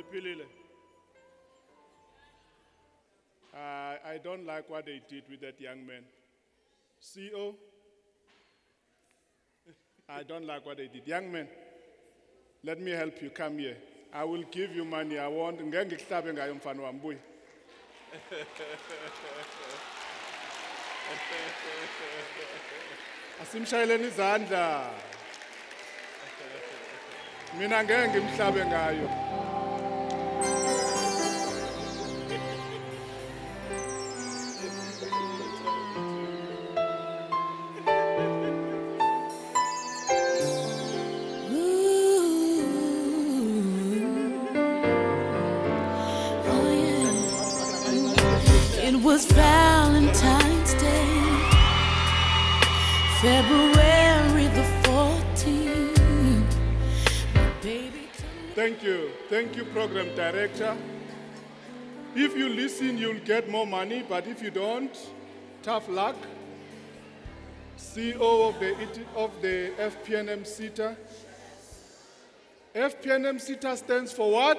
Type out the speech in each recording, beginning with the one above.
I don't like what they did with that young man. CEO, I don't like what they did. Young man, let me help you. Come here. I will give you money. I want. Asimshayeleni izandla. Mina ngeke ngimhlabe ngayo. It was Valentine's Day, February the 14th. Baby, Thank you, Program Director. If you listen, you'll get more money, but if you don't, tough luck. CEO of the FP&M Seta. FP&M Seta stands for what?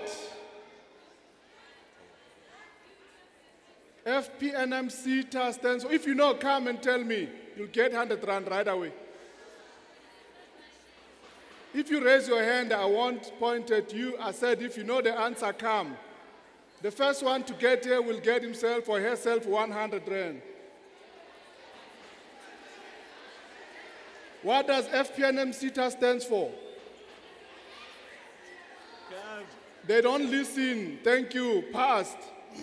FP&M Seta stands for, if you know, come and tell me. You'll get 100 Rand right away. If you raise your hand, I won't point at you. I said, if you know the answer, come. The first one to get here will get himself or herself 100 Rand. What does FP&M Seta stands for? They don't listen. Thank you. Passed.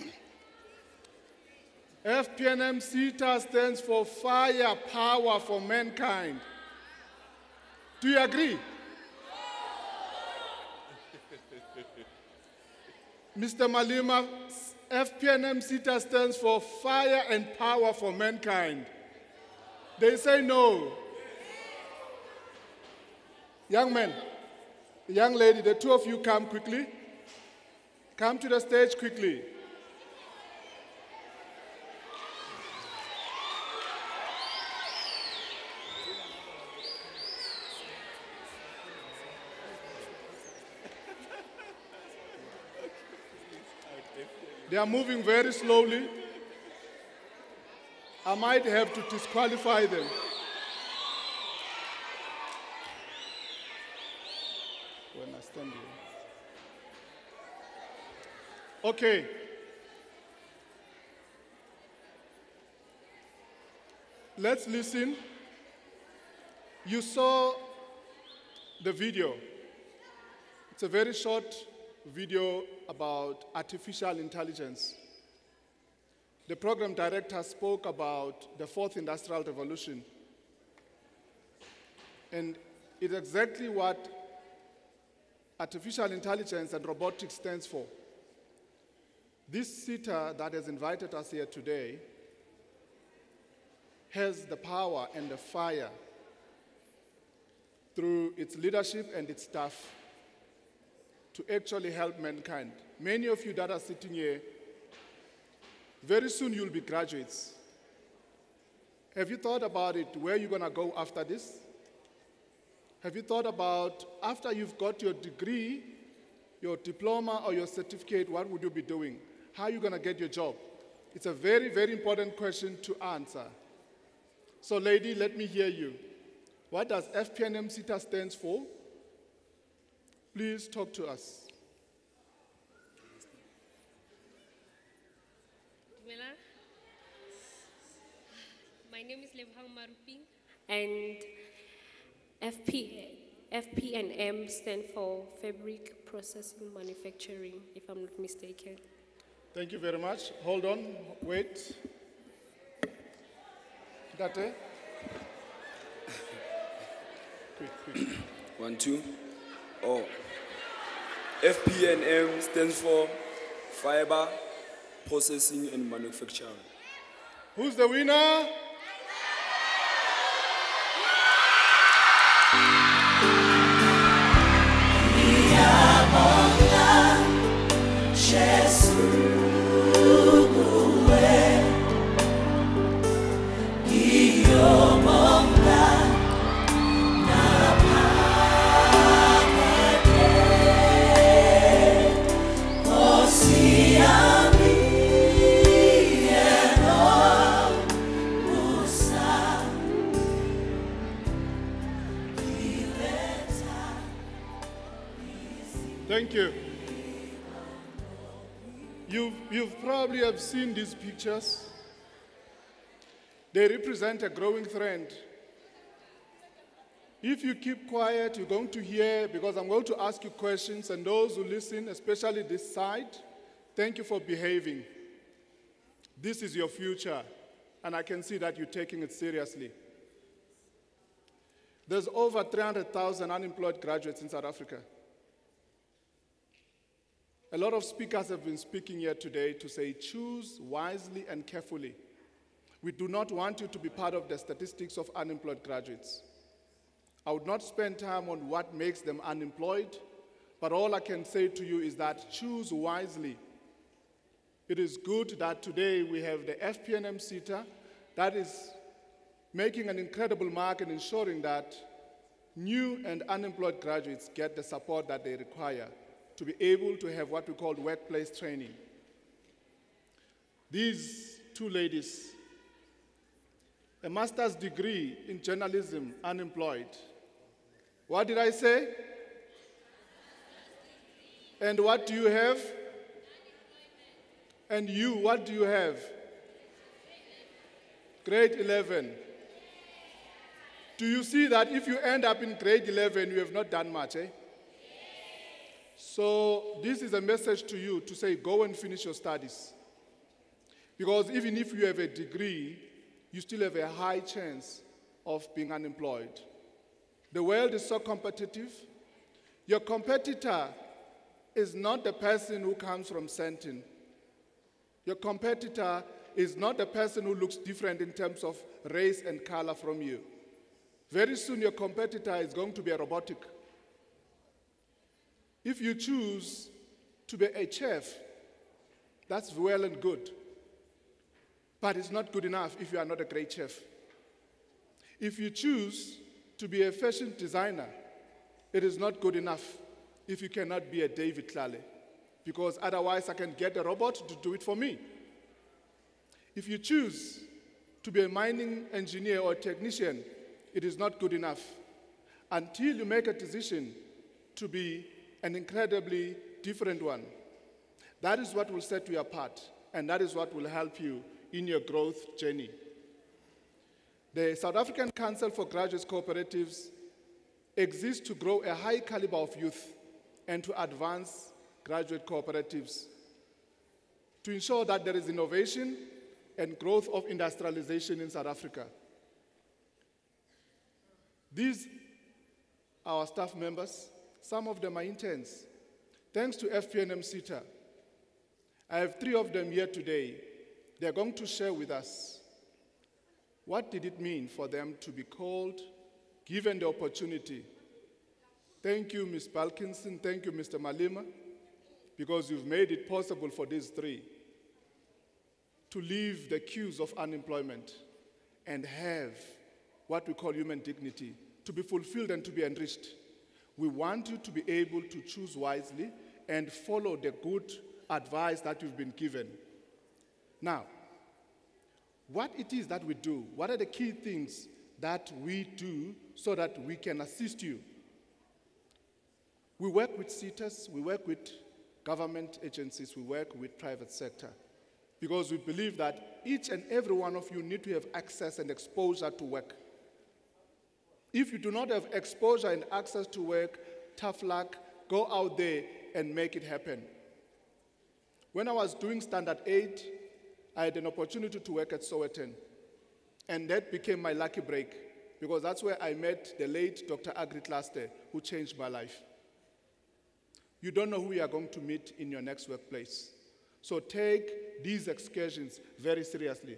FP&M Seta stands for Fire Power for Mankind. Do you agree? Mr. Malima, FP&M Seta stands for Fire and Power for Mankind. They say no. Young man, young lady, the two of you come quickly. Come to the stage quickly. They are moving very slowly. I might have to disqualify them. When I stand here. Okay. Let's listen. You saw the video. It's a very short video about artificial intelligence. The program director spoke about the fourth industrial revolution. And it's exactly what artificial intelligence and robotics stands for. This Seta that has invited us here today has the power and the fire through its leadership and its staff to actually help mankind. Many of you that are sitting here, very soon you'll be graduates. Have you thought about it, where you're gonna go after this? Have you thought about, after you've got your degree, your diploma or your certificate, what would you be doing? How are you gonna get your job? It's a very, very important question to answer. So lady, let me hear you. What does FP&M Seta stands for? Please talk to us. My name is Lebhang Maruping, and FP&M stands for Fabric Processing Manufacturing, if I'm not mistaken. Thank you very much. Hold on, wait. Date? Quick. 1, 2. Oh. FP&M stands for Fiber Processing and Manufacturing. Who's the winner? Thank you. You've probably have seen these pictures. They represent a growing trend. If you keep quiet, you're going to hear, because I'm going to ask you questions, and those who listen, especially this side, thank you for behaving. This is your future, and I can see that you're taking it seriously. There's over 300,000 unemployed graduates in South Africa. A lot of speakers have been speaking here today to say, choose wisely and carefully. We do not want you to be part of the statistics of unemployed graduates. I would not spend time on what makes them unemployed, but all I can say to you is that choose wisely. It is good that today we have the FP&M Seta that is making an incredible mark in ensuring that new and unemployed graduates get the support that they require to be able to have what we call workplace training. These two ladies, a master's degree in journalism, unemployed. What did I say? And what do you have? And you, what do you have? Grade 11. Do you see that if you end up in grade 11, you have not done much, eh? So this is a message to you to say, go and finish your studies. Because even if you have a degree, you still have a high chance of being unemployed. The world is so competitive. Your competitor is not the person who comes from Sentin. Your competitor is not the person who looks different in terms of race and color from you. Very soon your competitor is going to be a robotic. If you choose to be a chef, that's well and good. But it's not good enough if you are not a great chef. If you choose to be a fashion designer, it is not good enough if you cannot be a David Tlale, because otherwise I can get a robot to do it for me. If you choose to be a mining engineer or technician, it is not good enough until you make a decision to be an incredibly different one. That is what will set you apart, and that is what will help you in your growth journey. The South African Council for Graduates Cooperatives exists to grow a high caliber of youth and to advance graduate cooperatives, to ensure that there is innovation and growth of industrialization in South Africa. These are our staff members. Some of them are interns. Thanks to FP&M Seta, I have 3 of them here today. They're going to share with us what did it mean for them to be called, given the opportunity. Thank you, Ms. Balkinson. Thank you, Mr. Malima, because you've made it possible for these 3 to leave the queues of unemployment and have what we call human dignity, to be fulfilled and to be enriched. We want you to be able to choose wisely and follow the good advice that you've been given. Now, what it is that we do, what are the key things that we do so that we can assist you? We work with Setas, we work with government agencies, we work with private sector, because we believe that each and every one of you need to have access and exposure to work. If you do not have exposure and access to work, tough luck, go out there and make it happen. When I was doing Standard 8, I had an opportunity to work at Sowetan, and that became my lucky break, because that's where I met the late Dr. Agri Klaste, who changed my life. You don't know who you are going to meet in your next workplace. So take these excursions very seriously.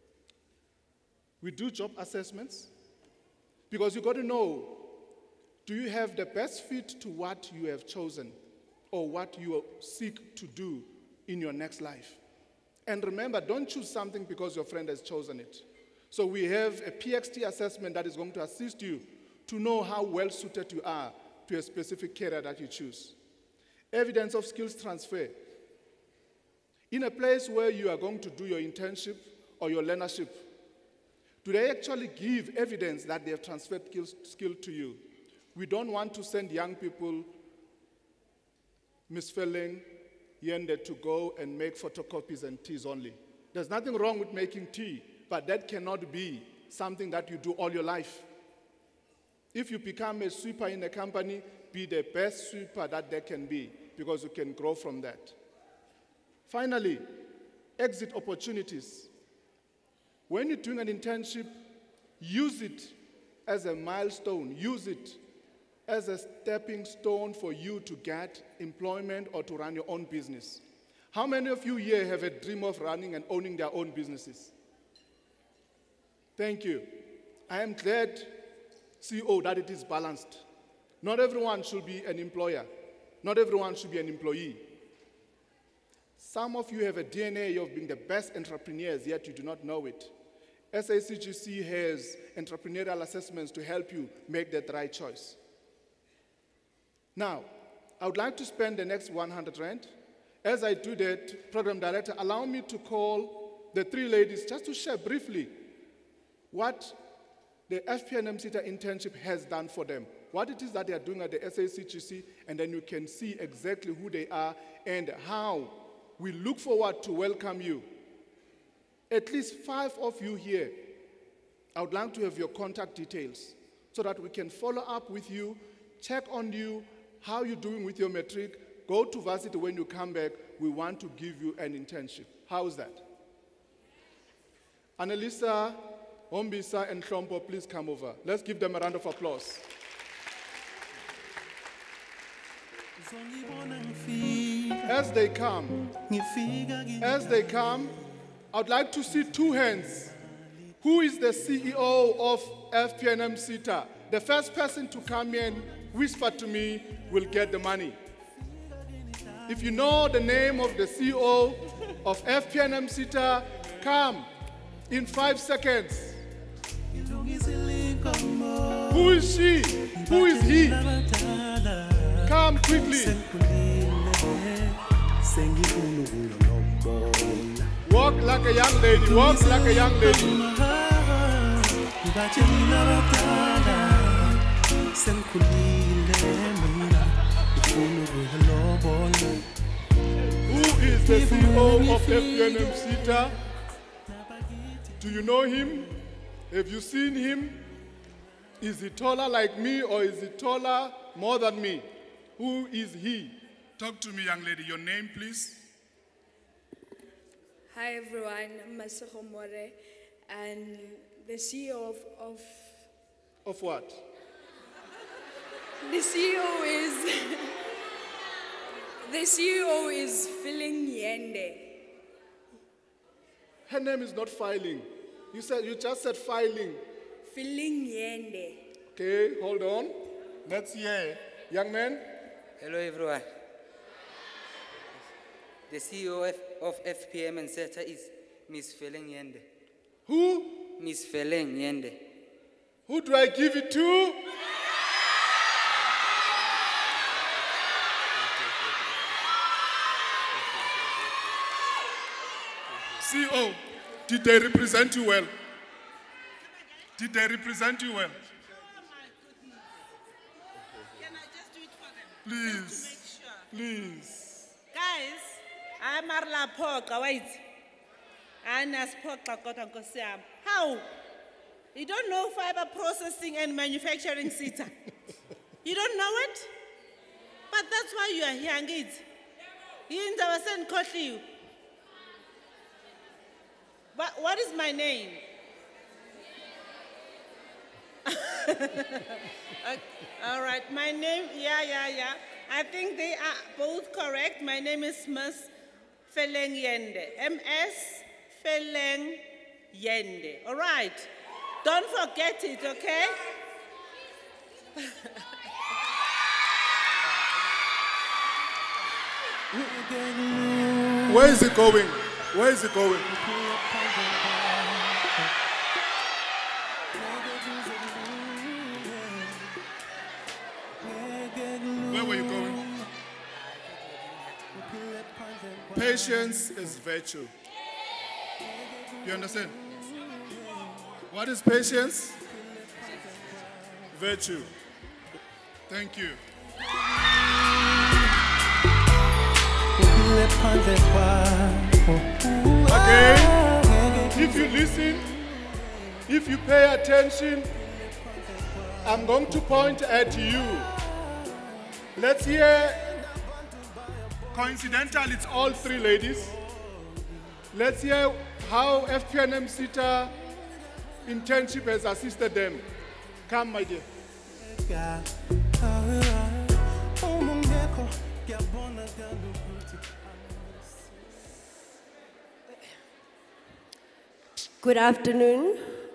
We do job assessments, because you got to know, do you have the best fit to what you have chosen or what you seek to do in your next life? And remember, don't choose something because your friend has chosen it. So we have a PXT assessment that is going to assist you to know how well suited you are to a specific career that you choose. Evidence of skills transfer. In a place where you are going to do your internship or your learnership, do they actually give evidence that they have transferred skill to you? We don't want to send young people Ms. Felling Yende to go and make photocopies and teas only. There's nothing wrong with making tea, but that cannot be something that you do all your life. If you become a sweeper in a company, be the best sweeper that there can be, because you can grow from that. Finally, exit opportunities. When you're doing an internship, use it as a milestone, use it as a stepping stone for you to get employment or to run your own business. How many of you here have a dream of running and owning their own businesses? Thank you. I am glad, CEO, that it is balanced. Not everyone should be an employer. Not everyone should be an employee. Some of you have a DNA of being the best entrepreneurs, yet you do not know it. SACGC has entrepreneurial assessments to help you make that right choice. Now, I would like to spend the next 100 Rand. As I do that, Program Director, allow me to call the three ladies just to share briefly what the FP&M Seta internship has done for them, what it is that they are doing at the SACGC, and then you can see exactly who they are and how we look forward to welcome you. At least 5 of you here, I would like to have your contact details so that we can follow up with you, check on you, how you're doing with your matric. Go to varsity when you come back. We want to give you an internship. How's that? Annalisa, Hombisa, and Hlompo, please come over. Let's give them a round of applause. As they come, I would like to see 2 hands. Who is the CEO of FP&M Seta? The first person to come in and whisper to me will get the money. If you know the name of the CEO of FP&M Seta, come in 5 seconds. Who is she? Who is he? Come quickly. Walk like a young lady. Walk like a young lady. Who is the CEO of FP&M Seta? Do you know him? Have you seen him? Is he taller like me or is he taller more than me? Who is he? Talk to me, young lady. Your name, please. Hi everyone, I'm Masego More, and the CEO of Of what? the CEO is Feeling Yende. Her name is not Filing. You just said Filing. Feeling Yende. Okay, hold on. Let's hear. Young man. Hello everyone. The CEO of FP&M Seta is Miss Feleng Yende. Who? Miss Feleng Yende. Who do I give it to? CEO, did they represent you well? Did they represent you well? Can I just do it for them? Please, just to make sure. please. Guys, I'm Marla Poka, wait. Anas Poka Kota Nkosiam. How? You don't know fiber processing and manufacturing Seta? You don't know it? But that's why you are here, Angit. You in Kotli. But what is my name? Okay, all right, my name, yeah. I think they are both correct. My name is Ms. Feleng Yende. MS Feleng Yende. All right. Don't forget it, okay? Where is it going? Where is it going? Where were you going? Patience is virtue. You understand? What is patience? Virtue. Thank you. Again, if you listen, if you pay attention, I'm going to point at you. Let's hear, coincidental, it's all three ladies. Let's hear how FP&M Seta internship has assisted them. Come, my dear. Good afternoon.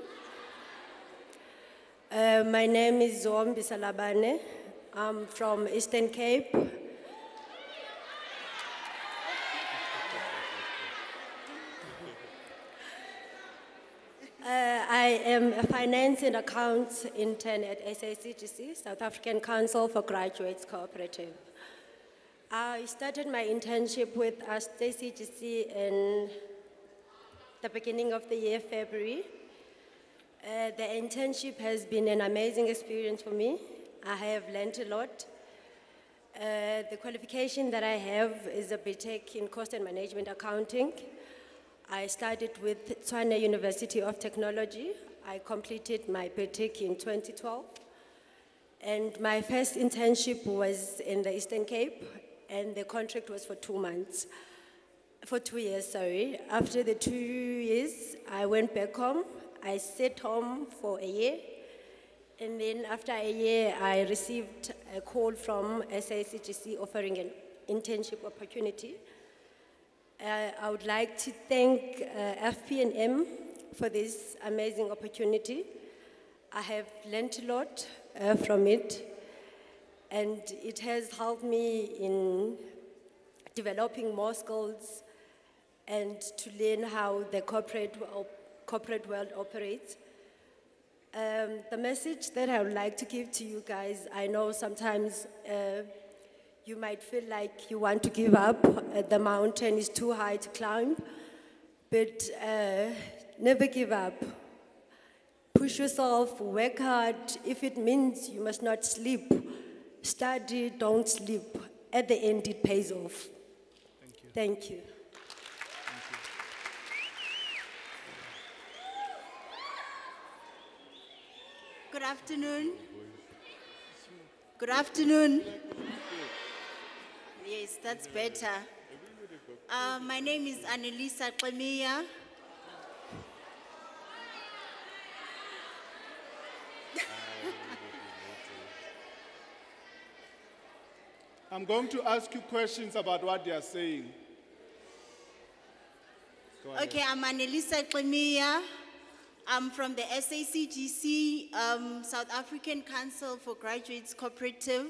My name is Zombi Salabane. I'm from Eastern Cape. I am a finance and accounts intern at SACGC, South African Council for Graduates Cooperative. I started my internship with SACGC in the beginning of the year, February. The internship has been an amazing experience for me. I have learned a lot. The qualification that I have is a BTech in Cost and Management Accounting. I studied with Tshwane University of Technology. I completed my BTech in 2012. And my first internship was in the Eastern Cape, and the contract was for 2 months. For 2 years, sorry. After the 2 years, I went back home. I stayed home for a year. And then after a year, I received a call from SACGC offering an internship opportunity. I would like to thank FP&M for this amazing opportunity. I have learned a lot from it, and it has helped me in developing more skills and to learn how the corporate world operates. The message that I would like to give to you guys, I know sometimes you might feel like you want to give up, the mountain is too high to climb, but never give up. Push yourself, work hard. If it means you must not sleep, study, don't sleep. At the end, it pays off. Thank you. Thank you. Good afternoon. Good afternoon. Yes, that's better. My name is Annelisa Qemiya. I'm going to ask you questions about what they are saying. Go ahead. Okay, I'm Annelisa Qemiya. I'm from the SACGC, South African Council for Graduates Cooperative.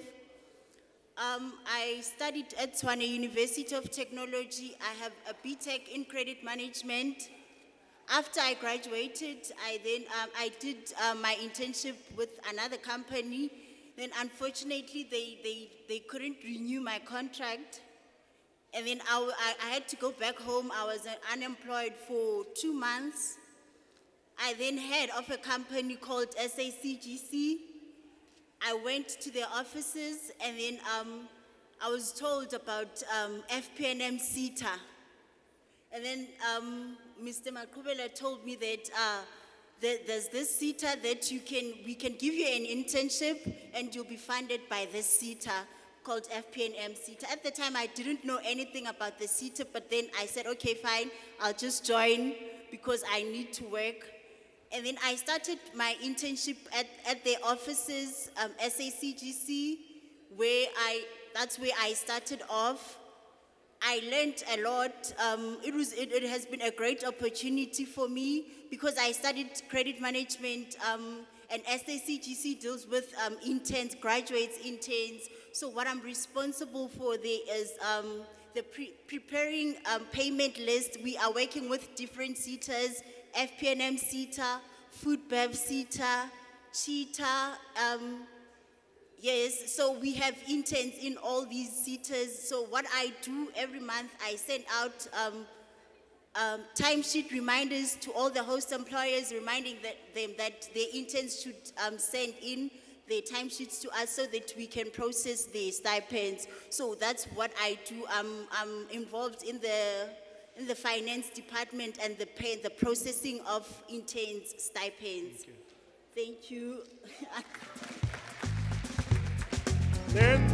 I studied at Tshwane University of Technology. I have a BTech in Credit Management. After I graduated, I did my internship with another company. Then unfortunately, they couldn't renew my contract. And then I had to go back home. I was unemployed for 2 months. I then heard of a company called SACGC. I went to their offices, and then I was told about FP&M Seta. And then Mr. Maqubela told me that there's this Seta that we can give you an internship, and you'll be funded by this Seta called FP&M Seta. At the time, I didn't know anything about the Seta, but then I said, okay, fine, I'll just join because I need to work. And then I started my internship at their offices, SACGC, that's where I started off. I learned a lot. It has been a great opportunity for me because I studied credit management, and SACGC deals with interns, graduates, interns. So what I'm responsible for there is preparing payment list. We are working with different Setas, FP&M Seta, Food Bev Seta, Cheetah. Yes, so we have interns in all these Setas. So what I do every month, I send out timesheet reminders to all the host employers, reminding them that their interns should send in their timesheets to us so that we can process the stipends. So that's what I do. I'm involved in the finance department and the processing of interns' stipends. Thank you. Then,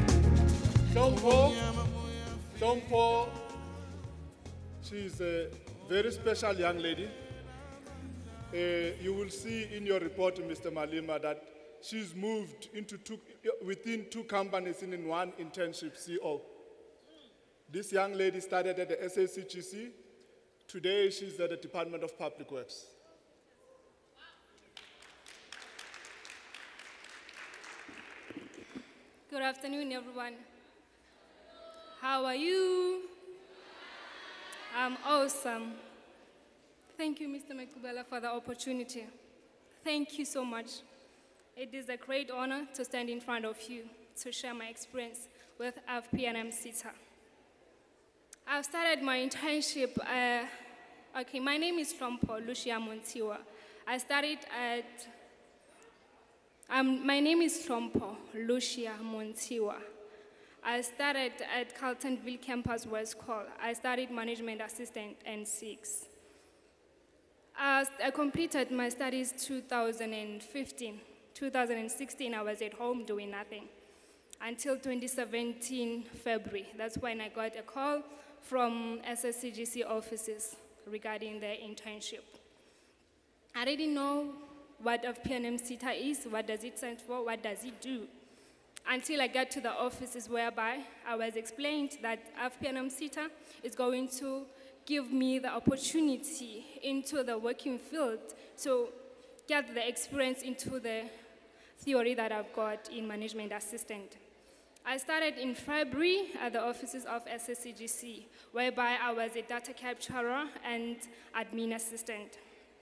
Sompo, she's a very special young lady. You will see in your report, Mr. Malima, that she's moved into within two companies in one internship CO. This young lady started at the SACGC. Today, she's at the Department of Public Works. Good afternoon, everyone. How are you? I'm awesome. Thank you, Mr. Maqubela, for the opportunity. Thank you so much. It is a great honor to stand in front of you to share my experience with FP&M Seta. I've started my internship. My name is Trompo Lucia Montiwa. I studied at my name is Trompo Lucia Montiwa. I started at Carltonville Campus West Call. I studied Management Assistant N6. I completed my studies 2015. 2016, I was at home doing nothing. Until 2017, February. That's when I got a call from SSCGC offices regarding their internship. I didn't know what FP&M Seta is, what does it stand for, what does it do, until I got to the offices whereby I was explained that FP&M Seta is going to give me the opportunity into the working field to get the experience into the theory that I've got in management assistant. I started in February at the offices of SSCGC, whereby I was a data capturer and admin assistant.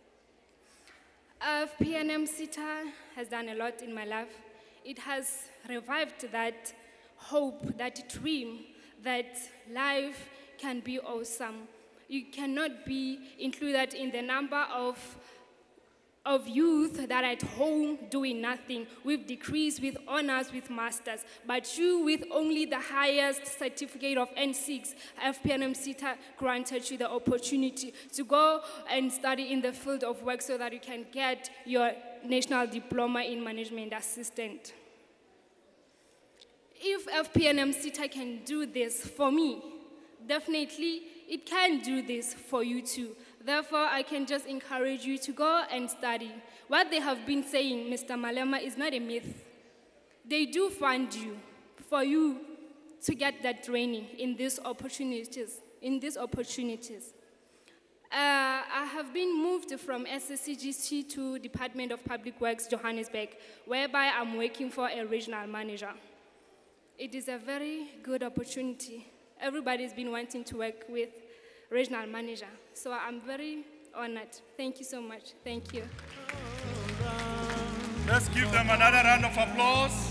FP&M Seta has done a lot in my life. It has revived that hope, that dream, that life can be awesome. You cannot be included in the number of youth that are at home doing nothing, with degrees, with honors, with masters. But you, with only the highest certificate of N6, FP&M Seta granted you the opportunity to go and study in the field of work so that you can get your national diploma in management assistant. If FP&M Seta can do this for me, definitely it can do this for you too. Therefore, I can just encourage you to go and study. What they have been saying, Mr. Malema, is not a myth. They do fund you for you to get that training in these opportunities. I have been moved from SSCGC to Department of Public Works, Johannesburg, whereby I'm working for a regional manager. It is a very good opportunity. Everybody's been wanting to work with regional manager. So I'm very honored. Thank you so much. Thank you. Let's give them another round of applause.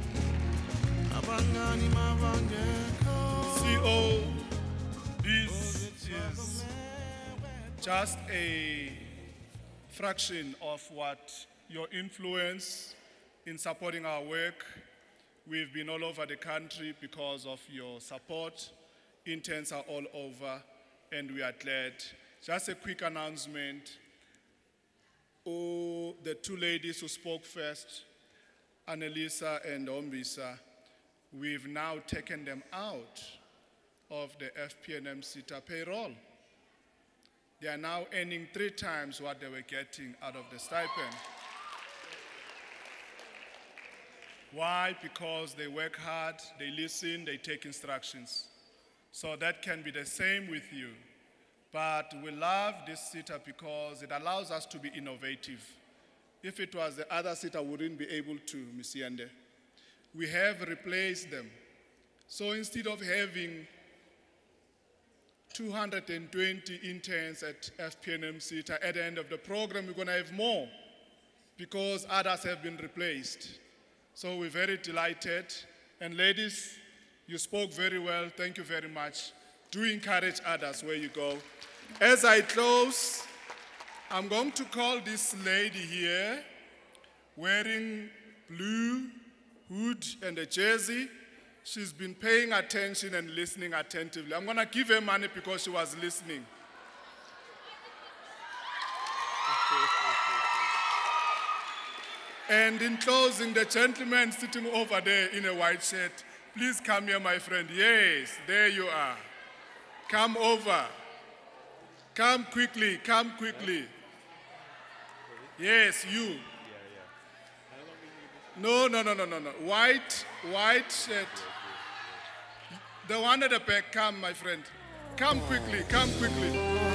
CO, this is just a fraction of what your influence in supporting our work. We've been all over the country because of your support. Interns are all over, and we are glad. Just a quick announcement. Oh, the two ladies who spoke first, Annalisa and Ombisa, we've now taken them out of the FP&M Seta payroll. They are now earning 3 times what they were getting out of the stipend. Why? Because they work hard, they listen, they take instructions. So that can be the same with you. But we love this Seta because it allows us to be innovative. If it was the other Seta, we wouldn't be able to, Ms. Yande. We have replaced them. So instead of having 220 interns at FP&M Seta, at the end of the program, we're going to have more because others have been replaced. So we're very delighted. And ladies, you spoke very well. Thank you very much. Do encourage others where you go. As I close, I'm going to call this lady here wearing blue hood and a jersey. She's been paying attention and listening attentively. I'm going to give her money because she was listening. And in closing, the gentleman sitting over there in a white shirt, please come here, my friend. Yes, there you are. Come over. Come quickly, come quickly. Yes, you. No. White shirt. The one at the back, come, my friend. Come quickly, come quickly.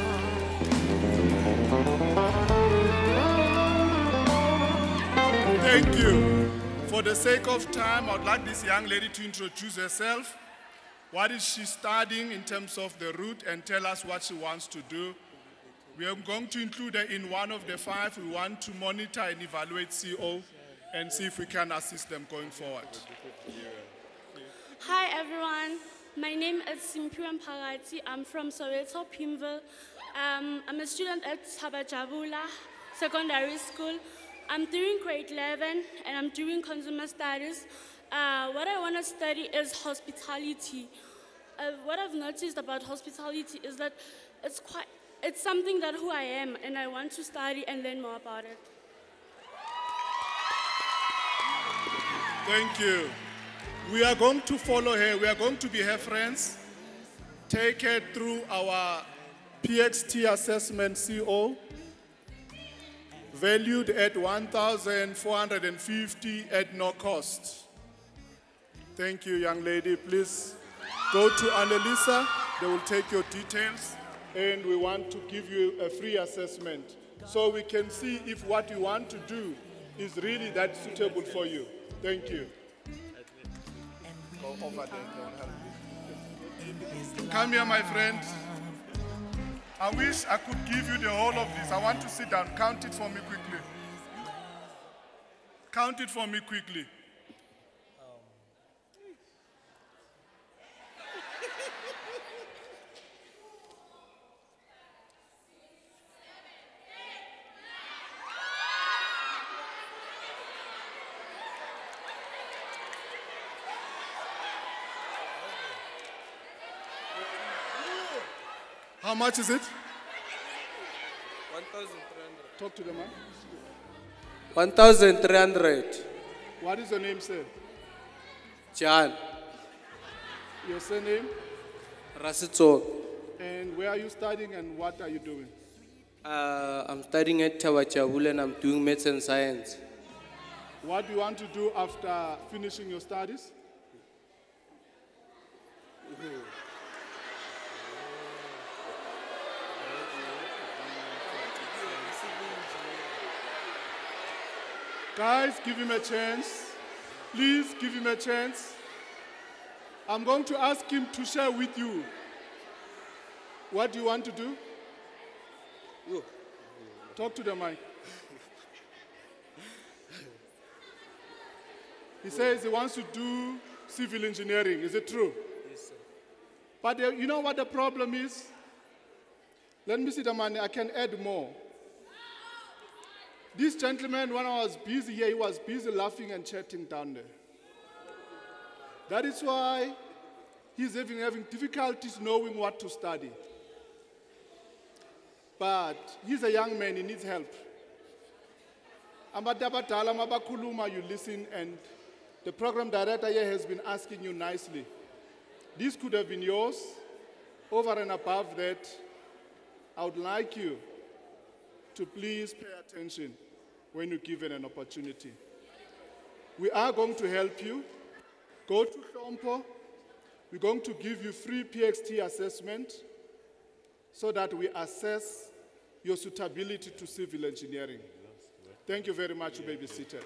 Thank you. For the sake of time, I'd like this young lady to introduce herself. What is she studying in terms of the route, and tell us what she wants to do. We are going to include her in one of the 5. We want to monitor and evaluate CO and see if we can assist them going forward. Hi everyone, my name is Simpiwe Mphakathi. I'm from Soweto, Pimville. I'm a student at Sabajabula Secondary School. I'm doing grade 11 and I'm doing consumer studies. What I want to study is hospitality. What I've noticed about hospitality is that it's something that who I am, and I want to study and learn more about it. Thank you. We are going to follow her. We are going to be her friends. Take her through our PXT assessment CO, valued at 1,450 at no cost. Thank you, young lady. Please go to Annalisa. They will take your details, and we want to give you a free assessment so we can see if what you want to do is really that suitable for you. Thank you. Go over there. Come here, my friend. I wish I could give you the whole of this. I want to sit down. Count it for me quickly. Count it for me quickly. How much is it? 1,300. Talk to the man. 1,300. What is your name, sir? John. Your surname? Rasitsong. And where are you studying and what are you doing? I'm studying at Tawachabula and I'm doing maths and science. What do you want to do after finishing your studies? Guys, give him a chance. Please give him a chance. I'm going to ask him to share with you. What do you want to do? Talk to the mic. He says he wants to do civil engineering. Is it true? Yes, sir. But you know what the problem is? Let me see the money. I can add more. This gentleman, when I was busy here, he was busy laughing and chatting down there. That is why he's having difficulties knowing what to study. But he's a young man, he needs help. You listen, and the program director here has been asking you nicely. This could have been yours. Over and above that, I would like you to please pay attention when you're given an opportunity. We are going to help you. Go to Hlompo. We're going to give you free PXT assessment so that we assess your suitability to civil engineering. Thank you very much. You may be seated.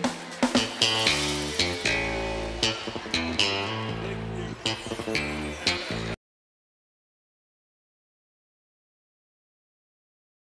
Thank you.